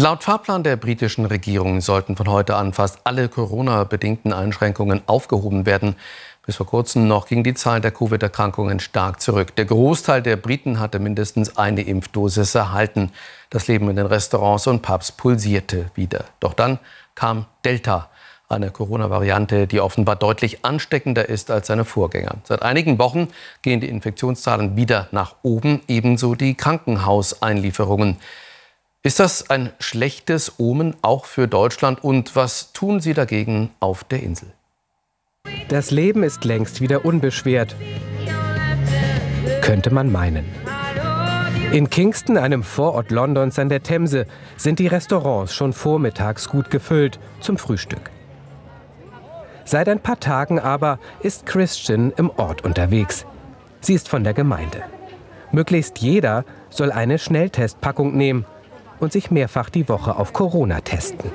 Laut Fahrplan der britischen Regierung sollten von heute an fast alle Corona-bedingten Einschränkungen aufgehoben werden. Bis vor kurzem noch ging die Zahl der Covid-Erkrankungen stark zurück. Der Großteil der Briten hatte mindestens eine Impfdosis erhalten. Das Leben in den Restaurants und Pubs pulsierte wieder. Doch dann kam Delta, eine Corona-Variante, die offenbar deutlich ansteckender ist als seine Vorgänger. Seit einigen Wochen gehen die Infektionszahlen wieder nach oben, ebenso die Krankenhauseinlieferungen. Ist das ein schlechtes Omen auch für Deutschland? Und was tun Sie dagegen auf der Insel? Das Leben ist längst wieder unbeschwert, könnte man meinen. In Kingston, einem Vorort Londons an der Themse, sind die Restaurants schon vormittags gut gefüllt zum Frühstück. Seit ein paar Tagen aber ist Christian im Ort unterwegs. Sie ist von der Gemeinde. Möglichst jeder soll eine Schnelltestpackung nehmen und sich mehrfach die Woche auf Corona testen.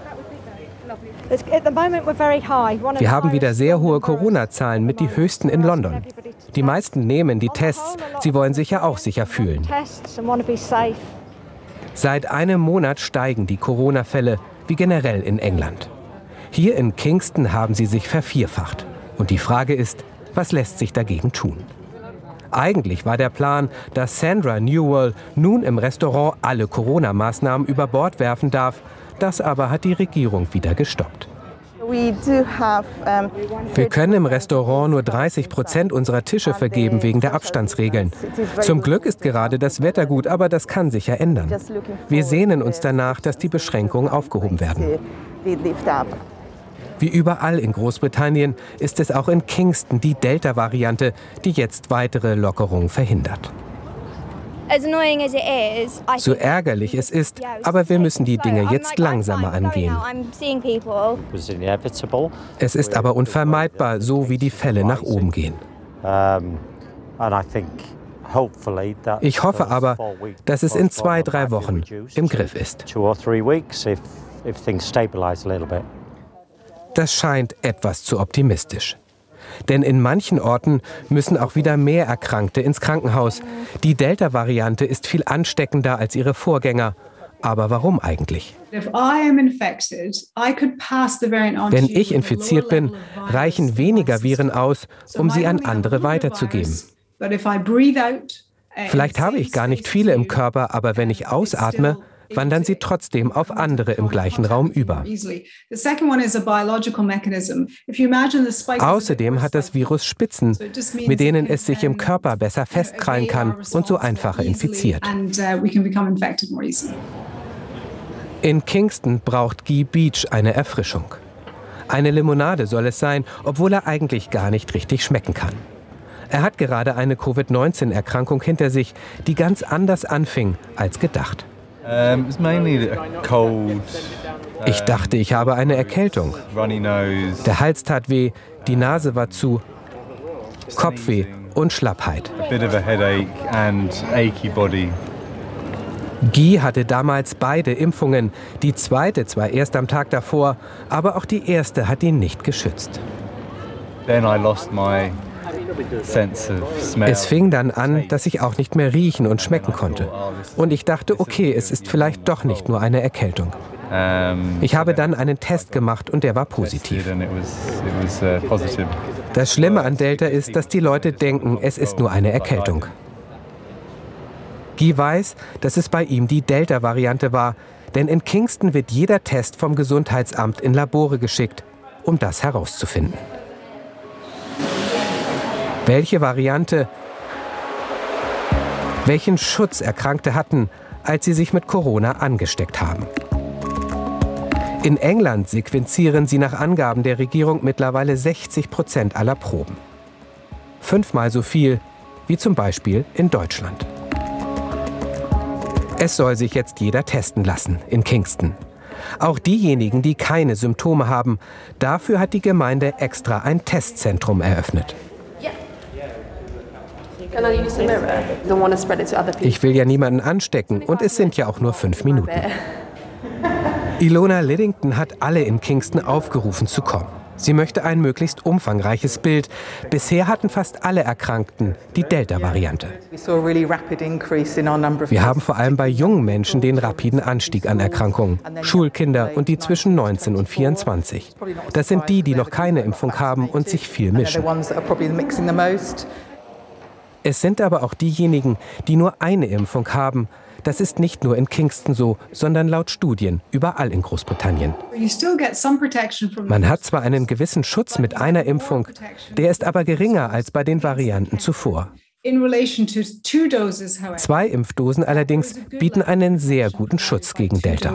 Wir haben wieder sehr hohe Corona-Zahlen, mit die höchsten in London. Die meisten nehmen die Tests. Sie wollen sich ja auch sicher fühlen. Seit einem Monat steigen die Corona-Fälle, wie generell in England. Hier in Kingston haben sie sich vervierfacht. Und die Frage ist, was lässt sich dagegen tun? Eigentlich war der Plan, dass Sandra Newell nun im Restaurant alle Corona-Maßnahmen über Bord werfen darf. Das aber hat die Regierung wieder gestoppt. Wir können im Restaurant nur 30% unserer Tische vergeben wegen der Abstandsregeln. Zum Glück ist gerade das Wetter gut, aber das kann sich ja ändern. Wir sehnen uns danach, dass die Beschränkungen aufgehoben werden. Wie überall in Großbritannien ist es auch in Kingston die Delta-Variante, die jetzt weitere Lockerungen verhindert. So ärgerlich es ist, aber wir müssen die Dinge jetzt langsamer angehen. Es ist aber unvermeidbar, so wie die Fälle nach oben gehen. Ich hoffe aber, dass es in 2-3 Wochen im Griff ist. Das scheint etwas zu optimistisch. Denn in manchen Orten müssen auch wieder mehr Erkrankte ins Krankenhaus. Die Delta-Variante ist viel ansteckender als ihre Vorgänger. Aber warum eigentlich? Wenn ich infiziert bin, reichen weniger Viren aus, um sie an andere weiterzugeben. Vielleicht habe ich gar nicht viele im Körper, aber wenn ich ausatme, wandern sie trotzdem auf andere im gleichen Raum über. Außerdem hat das Virus Spitzen, mit denen es sich im Körper besser festkrallen kann und so einfacher infiziert. In Kingston braucht Guy Beach eine Erfrischung. Eine Limonade soll es sein, obwohl er eigentlich gar nicht richtig schmecken kann. Er hat gerade eine Covid-19-Erkrankung hinter sich, die ganz anders anfing als gedacht. Ich dachte, ich habe eine Erkältung. Der Hals tat weh, die Nase war zu, Kopfweh und Schlappheit. Guy hatte damals beide Impfungen, die zweite zwar erst am Tag davor, aber auch die erste hat ihn nicht geschützt. Es fing dann an, dass ich auch nicht mehr riechen und schmecken konnte. Und ich dachte, okay, es ist vielleicht doch nicht nur eine Erkältung. Ich habe dann einen Test gemacht und der war positiv. Das Schlimme an Delta ist, dass die Leute denken, es ist nur eine Erkältung. Guy weiß, dass es bei ihm die Delta-Variante war, denn in Kingston wird jeder Test vom Gesundheitsamt in Labore geschickt, um das herauszufinden. Welche Variante, welchen Schutz Erkrankte hatten, als sie sich mit Corona angesteckt haben. In England sequenzieren sie nach Angaben der Regierung mittlerweile 60% aller Proben. 5-mal so viel wie zum Beispiel in Deutschland. Es soll sich jetzt jeder testen lassen in Kingston. Auch diejenigen, die keine Symptome haben. Dafür hat die Gemeinde extra ein Testzentrum eröffnet. Ich will ja niemanden anstecken und es sind ja auch nur 5 Minuten. Ilona Liddington hat alle in Kingston aufgerufen zu kommen. Sie möchte ein möglichst umfangreiches Bild. Bisher hatten fast alle Erkrankten die Delta-Variante. Wir haben vor allem bei jungen Menschen den rapiden Anstieg an Erkrankungen. Schulkinder und die zwischen 19 und 24. Das sind die, die noch keine Impfung haben und sich viel mischen. Es sind aber auch diejenigen, die nur eine Impfung haben. Das ist nicht nur in Kingston so, sondern laut Studien überall in Großbritannien. Man hat zwar einen gewissen Schutz mit einer Impfung, der ist aber geringer als bei den Varianten zuvor. 2 Impfdosen allerdings bieten einen sehr guten Schutz gegen Delta.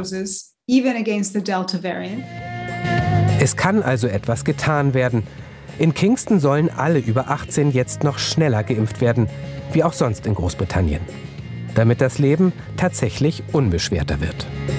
Es kann also etwas getan werden. In Kingston sollen alle über 18 jetzt noch schneller geimpft werden, wie auch sonst in Großbritannien, damit das Leben tatsächlich unbeschwerter wird.